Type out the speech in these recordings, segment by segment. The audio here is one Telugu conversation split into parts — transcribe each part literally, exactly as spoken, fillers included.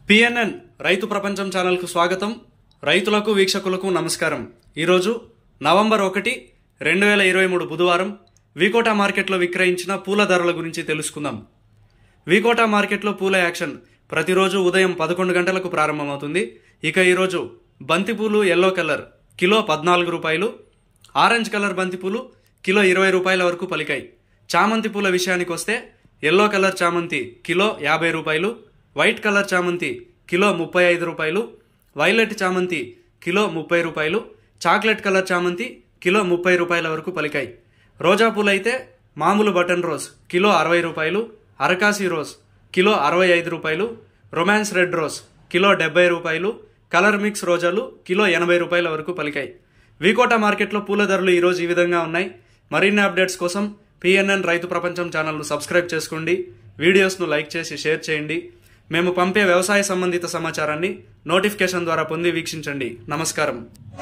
పిఎన్ఎన్ రైతు ప్రపంచం ఛానల్ కు స్వాగతం. రైతులకు వీక్షకులకు నమస్కారం. ఈరోజు నవంబర్ ఒకటి రెండు వేల ఇరవై మూడు బుధవారం V.Kota మార్కెట్లో విక్రయించిన పూల ధరల గురించి తెలుసుకుందాం. V.Kota మార్కెట్లో పూల యాక్షన్ ప్రతిరోజు ఉదయం పదకొండు గంటలకు ప్రారంభమవుతుంది. ఇక ఈరోజు బంతిపూలు ఎల్లో కలర్ కిలో పద్నాలుగు రూపాయలు, ఆరెంజ్ కలర్ బంతిపూలు కిలో ఇరవై రూపాయల వరకు పలికాయి. చామంతి పూల విషయానికి వస్తే ఎల్లో కలర్ చామంతి కిలో యాభై రూపాయలు, వైట్ కలర్ చామంతి కిలో ముప్పై ఐదు రూపాయలు, వైలెట్ చామంతి కిలో ముప్పై రూపాయలు, చాక్లెట్ కలర్ చామంతి కిలో ముప్పై రూపాయల వరకు పలికాయి. రోజా పూలు అయితే మామూలు బటన్ రోజ్ కిలో అరవై రూపాయలు, అరకాసి రోజ్ కిలో అరవై ఐదు రూపాయలు, రొమాన్స్ రెడ్ రోజ్ కిలో డెబ్బై రూపాయలు, కలర్ మిక్స్ రోజాలు కిలో ఎనభై రూపాయల వరకు పలికాయి. V.Kota మార్కెట్లో పూల ధరలు ఈరోజు ఈ విధంగా ఉన్నాయి. మరిన్ని అప్డేట్స్ కోసం పిఎన్ఎన్ రైతు ప్రపంచం ఛానల్ను సబ్స్క్రైబ్ చేసుకోండి. వీడియోస్ను లైక్ చేసి షేర్ చేయండి. మేము పంపే వ్యవసాయ సంబంధిత సమాచారాన్ని నోటిఫికేషన్ ద్వారా పొంది వీక్షించండి. నమస్కారం.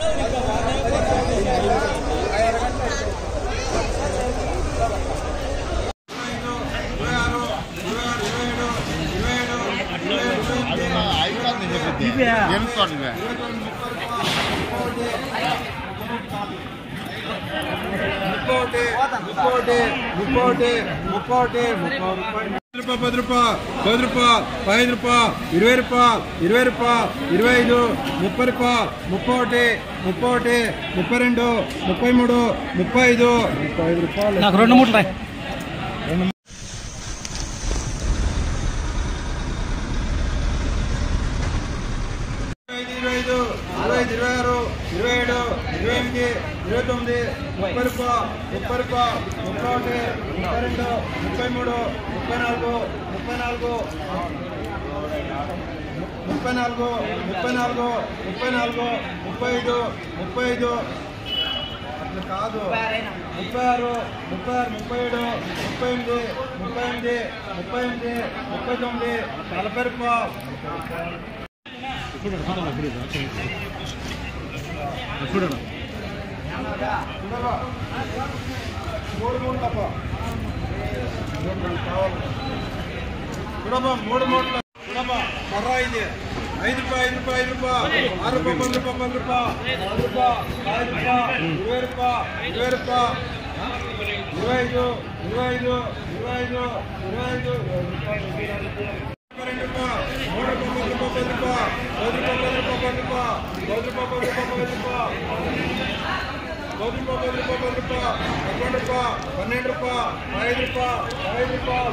పది రూపాయలు పది రూపాయలు పదిహేను రూపాయలు ఇరవై రూపాయలు ఇరవై రూపాయలు ఇరవై ఐదు ముప్పై రూపాయలు ముప్పై ఒకటి ముప్పై ఒకటి ముప్పై రెండు ముప్పై మూడు ముప్పై ఐదు ముప్పై ఐదు రూపాయలు నాకు రెండు మూడు ఇరవై ఐదు ఇరవై ఐదు ఇరవై ఆరు ఇరవై ఏడు ఇరవై ఎనిమిది ఇరవై తొమ్మిది ముప్పై రూపాయలు ముప్పై రూపాయలు ముప్పై ఒకటి ముప్పై రెండు ముప్పై మూడు ముప్పై నాలుగు ముప్పై నాలుగు ముప్పై నాలుగు ముప్పై నాలుగు ముప్పై నాలుగు ముప్పై ఐదు ముప్పై ఐదు అట్లా కాదు ముప్పై ఆరు ముప్పై ఆరు ముప్పై ఏడు ముప్పై ఎనిమిది ముప్పై ఎనిమిది ముప్పై ఎనిమిది ముప్పై తొమ్మిది నలభై రూపాయలు మూడు మూడు తప్ప మూడు మూడు మర్ర ఇది ఐదు రూపాయ ఐదు రూపాయ ఐదు రూపాయ ఆరు రూపాయ పది రూపాయ పది రూపాయ పది రూపాయ ఐదు రూపాయ ఇరవై రూపాయ ఇరవై రూపాయ ఇరవై ఐదు ఇరవై ఐదు ఇరవై ఐదు ఇరవై ఐదు రెండు రూపాయ మూడు రూపాయ పది రూపాయ పది రూపాయ పది రూపాయ పది రూపాయ పది రూపాయ పది రూపాయ పది రూపాయ పది రూపాయ పది రూపాయ పది రూపాయ పదకొండు రూపాయ పన్నెండు రూపాయ ఐదు రూపాయ ఐదు రూపాయలు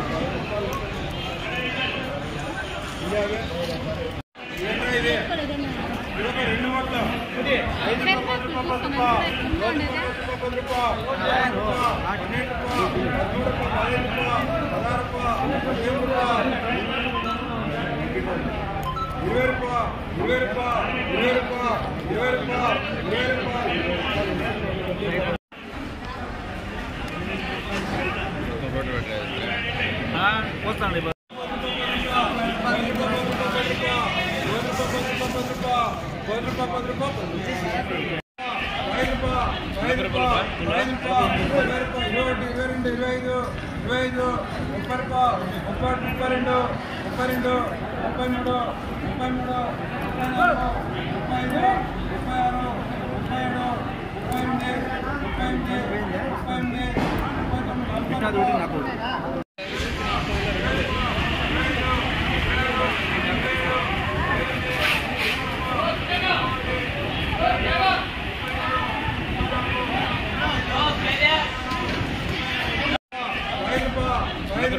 రెండు మొత్తం ఐదు రూపాయ పది రూపాయ పది రూపాయ పది రూపాయ పన్నెండు రూపాయ పదమూడు రూపాయ పదిహేను రూపాయ పదహారు రూపాయ పదిహేను రూపాయ ఇరవై రూపాయ ఇరవై రూపాయ ఇరవై రూపాయ ఇరవై రూపాయ ఇరవై రూపాయ వస్తాను పది రూపాయ పది రూపాయ ఐదు రూపాయ ఐదు రూపాయ ఐదు రూపాయ ఇరవై రూపాయ ఇరవై ఒకటి ఇరవై రెండు ఇరవై ఐదు ఇరవై ఐదు ముప్పై రూపాయ ముప్పై ఒకటి ముప్పై రెండు ముప్పై రెండు ముప్పై మూడు ముప్పై మూడు ముప్పై నాలుగు ముప్పై ఐదు ముప్పై ఆరు ముప్పై ఏడు ముప్పై ఎనిమిది ముప్పై ఎనిమిది ముప్పై ఎనిమిది ముప్పై తొమ్మిది ఇరవై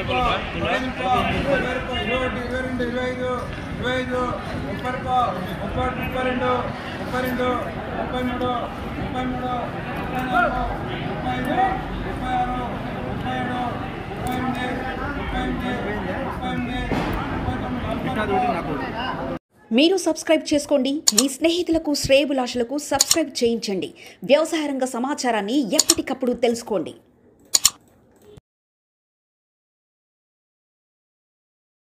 ఒకటి ఇరవై రెండు ఇరవై ఐదు ఇరవై ఐదు ముప్పై రూపాయ ముప్పై ఒకటి ముప్పై రెండు ముప్పై రెండు ముప్పై మూడు ముప్పై మూడు ముప్పై నాలుగు ముప్పై ఐదు ముప్పై ఆరు ముప్పై ఏడు ముప్పై ఎనిమిది ముప్పై ఎనిమిది ముప్పై ఎనిమిది ముప్పై తొమ్మిది. మీరు సబ్స్క్రైబ్ చేసుకోండి. మీ స్నేహితులకు శ్రేయోభిలాషులకు సబ్స్క్రైబ్ చేయించండి. వ్యవసాయ రంగ సమాచారాన్ని ఎప్పటికప్పుడు తెలుసుకోండి.